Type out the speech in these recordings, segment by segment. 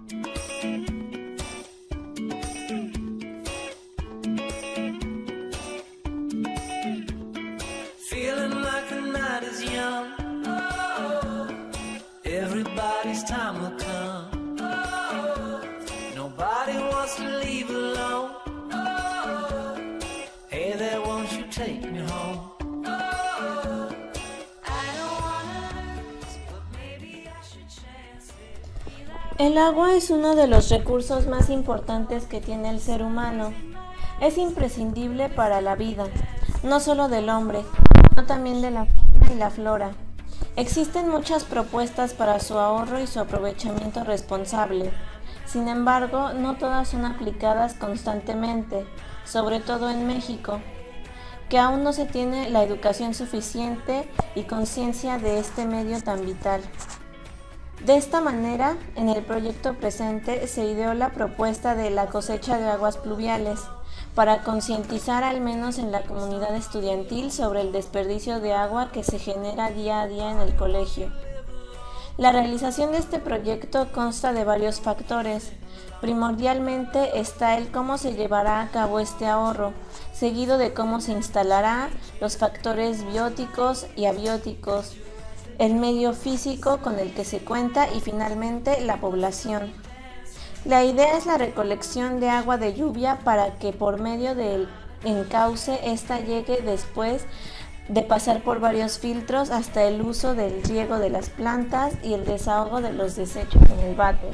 Feeling like the night is young. Oh, everybody's time will come. Oh, nobody wants to leave alone. Oh, hey there, won't you take me home? Oh, I don't wanna lose, but maybe I should chance it. El agua es uno de los recursos más importantes que tiene el ser humano. Es imprescindible para la vida, no solo del hombre, sino también de la fauna y la flora. Existen muchas propuestas para su ahorro y su aprovechamiento responsable. Sin embargo, no todas son aplicadas constantemente, sobre todo en México, que aún no se tiene la educación suficiente y conciencia de este medio tan vital. De esta manera, en el proyecto presente se ideó la propuesta de la cosecha de aguas pluviales, para concientizar al menos en la comunidad estudiantil sobre el desperdicio de agua que se genera día a día en el colegio. La realización de este proyecto consta de varios factores. Primordialmente está el cómo se llevará a cabo este ahorro, seguido de cómo se instalará, los factores bióticos y abióticos, el medio físico con el que se cuenta y finalmente la población. La idea es la recolección de agua de lluvia para que por medio del encauce ésta llegue después de pasar por varios filtros hasta el uso del riego de las plantas y el desahogo de los desechos en el váter.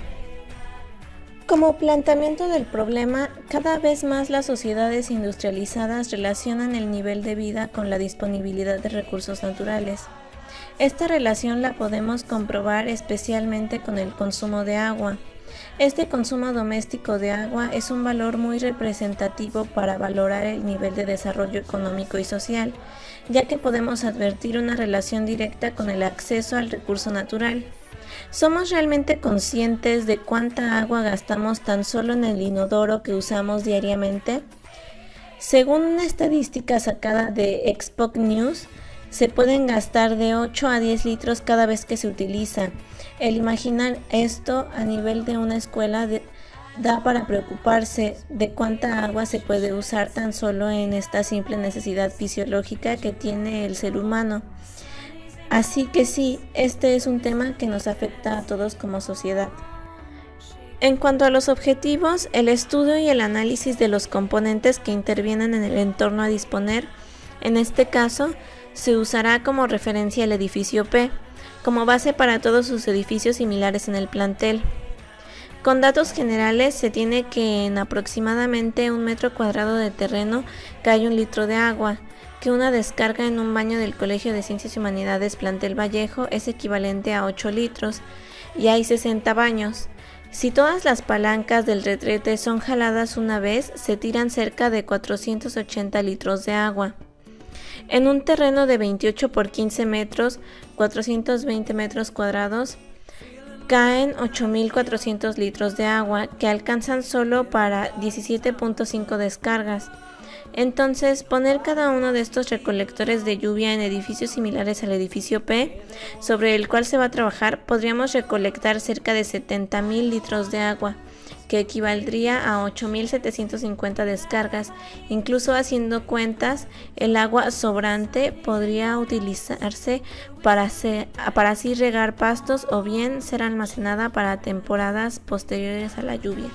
Como planteamiento del problema, cada vez más las sociedades industrializadas relacionan el nivel de vida con la disponibilidad de recursos naturales. Esta relación la podemos comprobar especialmente con el consumo de agua. Este consumo doméstico de agua es un valor muy representativo para valorar el nivel de desarrollo económico y social, ya que podemos advertir una relación directa con el acceso al recurso natural. ¿Somos realmente conscientes de cuánta agua gastamos tan solo en el inodoro que usamos diariamente? Según una estadística sacada de Expo News, se pueden gastar de 8 a 10 litros cada vez que se utiliza. El imaginar esto a nivel de una escuela da para preocuparse de cuánta agua se puede usar tan solo en esta simple necesidad fisiológica que tiene el ser humano. Así que sí, este es un tema que nos afecta a todos como sociedad. En cuanto a los objetivos, el estudio y el análisis de los componentes que intervienen en el entorno a disponer, en este caso, se usará como referencia el edificio P, como base para todos sus edificios similares en el plantel. Con datos generales se tiene que en aproximadamente 1 metro cuadrado de terreno cae 1 litro de agua, que una descarga en un baño del Colegio de Ciencias y Humanidades Plantel Vallejo es equivalente a 8 litros, y hay 60 baños. Si todas las palancas del retrete son jaladas una vez, se tiran cerca de 480 litros de agua. En un terreno de 28 por 15 metros, 420 metros cuadrados, caen 8.400 litros de agua que alcanzan solo para 17.5 descargas. Entonces, poner cada uno de estos recolectores de lluvia en edificios similares al edificio P, sobre el cual se va a trabajar, podríamos recolectar cerca de 70.000 litros de agua, que equivaldría a 8.750 descargas. Incluso haciendo cuentas, el agua sobrante podría utilizarse para así regar pastos o bien ser almacenada para temporadas posteriores a la lluvia.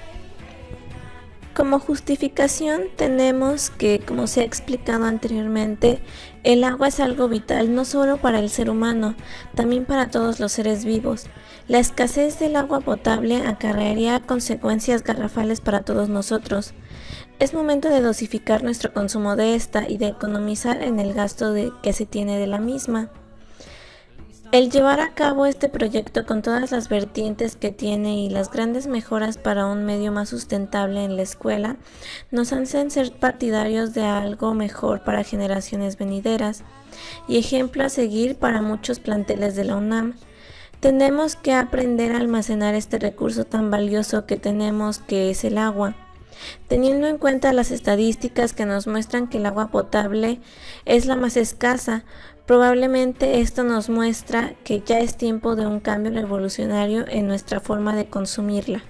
Como justificación tenemos que, como se ha explicado anteriormente, el agua es algo vital no solo para el ser humano, también para todos los seres vivos. La escasez del agua potable acarrearía consecuencias garrafales para todos nosotros. Es momento de dosificar nuestro consumo de esta y de economizar en el gasto que se tiene de la misma. El llevar a cabo este proyecto con todas las vertientes que tiene y las grandes mejoras para un medio más sustentable en la escuela nos hacen ser partidarios de algo mejor para generaciones venideras y ejemplo a seguir para muchos planteles de la UNAM. Tenemos que aprender a almacenar este recurso tan valioso que tenemos, que es el agua. Teniendo en cuenta las estadísticas que nos muestran que el agua potable es la más escasa, Probablemente esto nos muestra que ya es tiempo de un cambio revolucionario en nuestra forma de consumirla.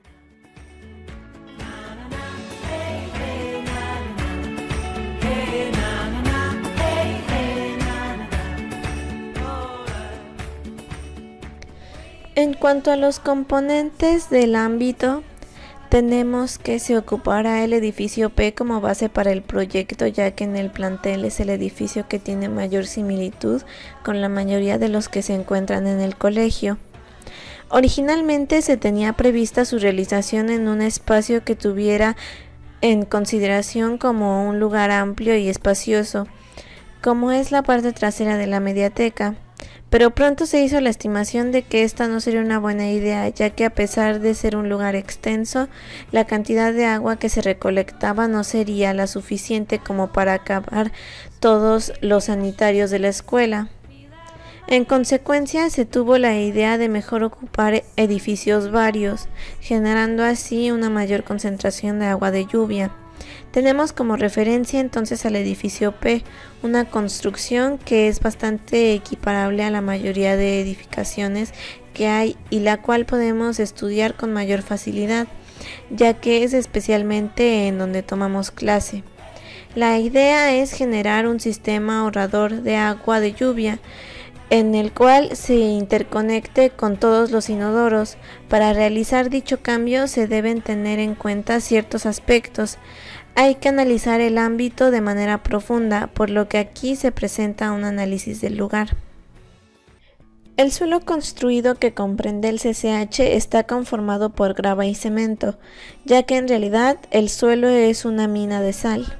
En cuanto a los componentes del ámbito, tenemos que se ocupará el edificio P como base para el proyecto, ya que en el plantel es el edificio que tiene mayor similitud con la mayoría de los que se encuentran en el colegio. Originalmente se tenía prevista su realización en un espacio que tuviera en consideración como un lugar amplio y espacioso, como es la parte trasera de la mediateca. Pero pronto se hizo la estimación de que esta no sería una buena idea, ya que a pesar de ser un lugar extenso, la cantidad de agua que se recolectaba no sería la suficiente como para acabar todos los sanitarios de la escuela. En consecuencia, se tuvo la idea de mejor ocupar edificios varios, generando así una mayor concentración de agua de lluvia. Tenemos como referencia entonces al edificio P, una construcción que es bastante equiparable a la mayoría de edificaciones que hay y la cual podemos estudiar con mayor facilidad, ya que es especialmente en donde tomamos clase. La idea es generar un sistema ahorrador de agua de lluvia, en el cual se interconecte con todos los inodoros. Para realizar dicho cambio se deben tener en cuenta ciertos aspectos. Hay que analizar el ámbito de manera profunda, por lo que aquí se presenta un análisis del lugar. El suelo construido que comprende el CCH está conformado por grava y cemento, ya que en realidad el suelo es una mina de sal.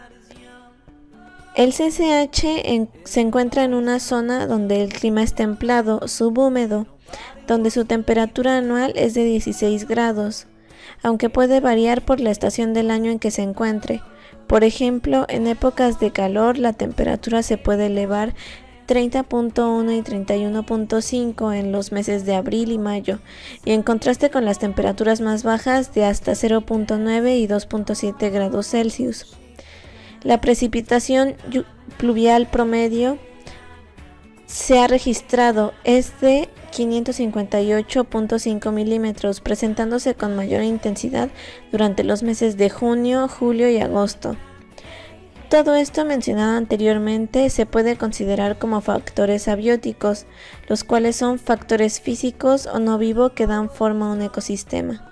El CCH se encuentra en una zona donde el clima es templado, subhúmedo, donde su temperatura anual es de 16 grados, aunque puede variar por la estación del año en que se encuentre. Por ejemplo, en épocas de calor la temperatura se puede elevar 30.1 y 31.5 en los meses de abril y mayo, y en contraste con las temperaturas más bajas de hasta 0.9 y 2.7 grados Celsius. La precipitación pluvial promedio se ha registrado es de 558.5 milímetros, presentándose con mayor intensidad durante los meses de junio, julio y agosto. Todo esto mencionado anteriormente se puede considerar como factores abióticos, los cuales son factores físicos o no vivo que dan forma a un ecosistema.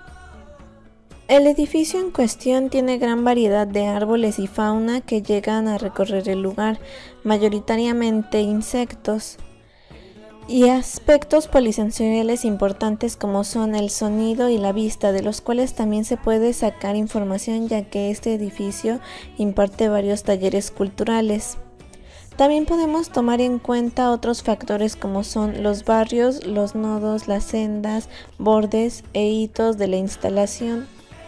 El edificio en cuestión tiene gran variedad de árboles y fauna que llegan a recorrer el lugar, mayoritariamente insectos, y aspectos polisensoriales importantes como son el sonido y la vista, de los cuales también se puede sacar información, ya que este edificio imparte varios talleres culturales. También podemos tomar en cuenta otros factores como son los barrios, los nodos, las sendas, bordes e hitos de la instalación.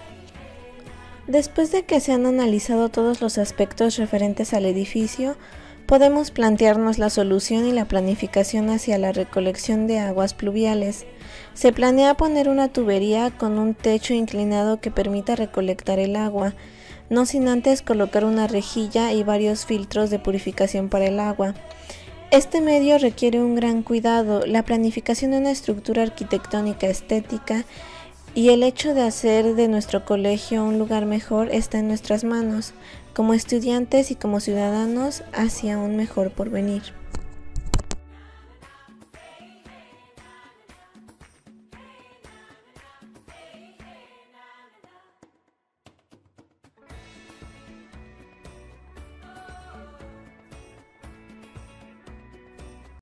Después de que se han analizado todos los aspectos referentes al edificio, podemos plantearnos la solución y la planificación hacia la recolección de aguas pluviales. Se planea poner una tubería con un techo inclinado que permita recolectar el agua, no sin antes colocar una rejilla y varios filtros de purificación para el agua. Este medio requiere un gran cuidado, la planificación de una estructura arquitectónica estética, y el hecho de hacer de nuestro colegio un lugar mejor está en nuestras manos, como estudiantes y como ciudadanos, hacia un mejor porvenir.